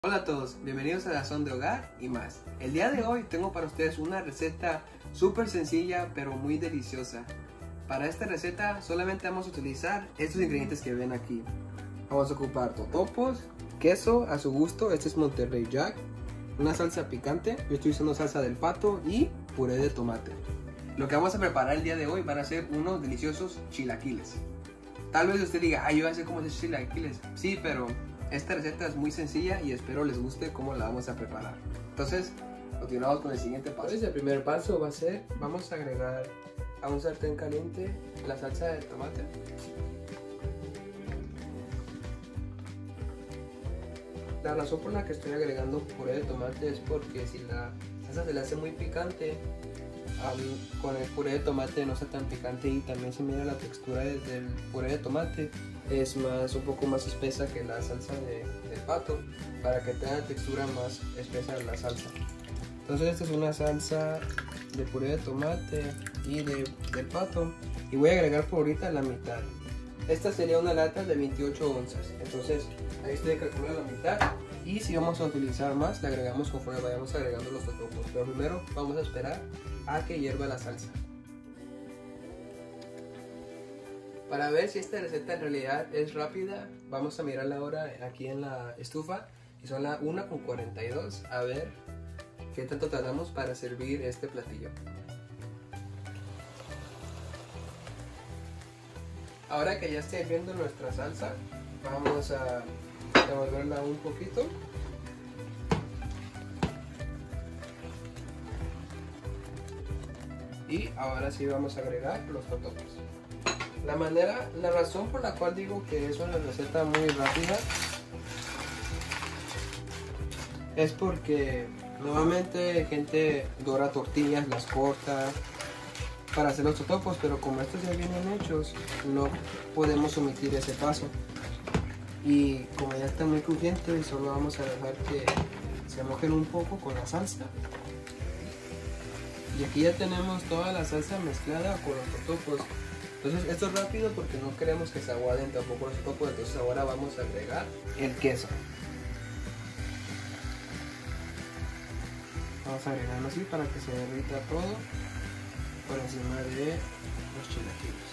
Hola a todos, bienvenidos a Sazón de Hogar y más. El día de hoy tengo para ustedes una receta súper sencilla pero muy deliciosa. Para esta receta solamente vamos a utilizar estos ingredientes que ven aquí. Vamos a ocupar totopos, queso a su gusto, este es Monterrey Jack, una salsa picante, yo estoy usando salsa del pato y puré de tomate. Lo que vamos a preparar el día de hoy van a ser unos deliciosos chilaquiles. Tal vez usted diga, yo ya sé cómo hacer chilaquiles. Sí, pero esta receta es muy sencilla y espero les guste cómo la vamos a preparar. Entonces, continuamos con el siguiente paso. El primer paso va a ser, vamos a agregar a un sartén caliente la salsa de tomate. La razón por la que estoy agregando puré de tomate es porque si la salsa se le hace muy picante, con el puré de tomate no está tan picante y también se mira la textura del puré de tomate es un poco más espesa que la salsa del pato, para que tenga textura más espesa de la salsa. Entonces esta es una salsa de puré de tomate y del pato y voy a agregar por ahorita la mitad. Esta sería una lata de 28 onzas, entonces ahí estoy calculando la mitad. Y si vamos a utilizar más, le agregamos conforme vayamos agregando los totopos. Pero primero vamos a esperar a que hierva la salsa. Para ver si esta receta en realidad es rápida, vamos a mirar la hora aquí en la estufa. Y son las 1:42. A ver qué tanto tardamos para servir este platillo. Ahora que ya está hirviendo nuestra salsa, vamos a revolverla un poquito. Y ahora sí vamos a agregar los totopos. La razón por la cual digo que es una receta muy rápida es porque normalmente gente dora tortillas, las corta para hacer los totopos, pero como estos ya vienen hechos, no podemos omitir ese paso. Y como ya está muy crujiente, solo vamos a dejar que se mojen un poco con la salsa. Y aquí ya tenemos toda la salsa mezclada con los totopos. Entonces esto es rápido porque no queremos que se aguaden tampoco los totopos. Entonces ahora vamos a agregar el queso. Vamos a agregarlo así para que se derrita todo por encima de los chilaquiles.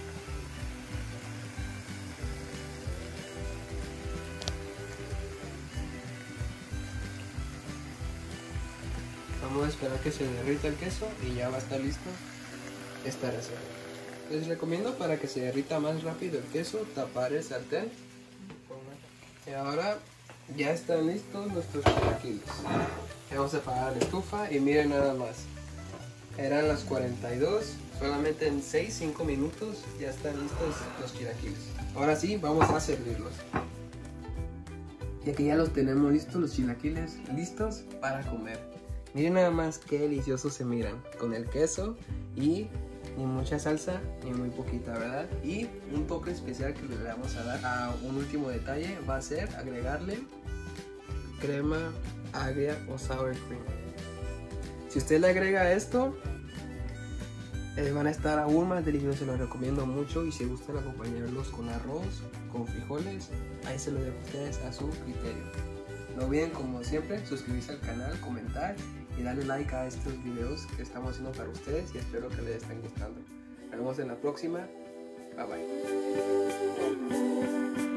Vamos a esperar que se derrita el queso y ya va a estar listo esta receta. Les recomiendo, para que se derrita más rápido el queso, tapar el sartén. Y ahora ya están listos nuestros chilaquiles. Vamos a apagar la estufa y miren nada más. Eran las 42, solamente en 6-5 minutos ya están listos los chilaquiles. Ahora sí, vamos a servirlos. Y aquí ya los tenemos listos, los chilaquiles listos para comer. Miren nada más qué deliciosos se miran, con el queso y ni mucha salsa ni muy poquita, ¿verdad? Y un toque especial que le vamos a dar a un último detalle va a ser agregarle crema agria o sour cream. Si usted le agrega esto, van a estar aún más deliciosos, se los recomiendo mucho. Y si gustan acompañarlos con arroz, con frijoles, ahí se lo dejo a ustedes a su criterio. No olviden, como siempre, suscribirse al canal, comentar y darle like a estos videos que estamos haciendo para ustedes, y espero que les estén gustando. Nos vemos en la próxima. Bye bye.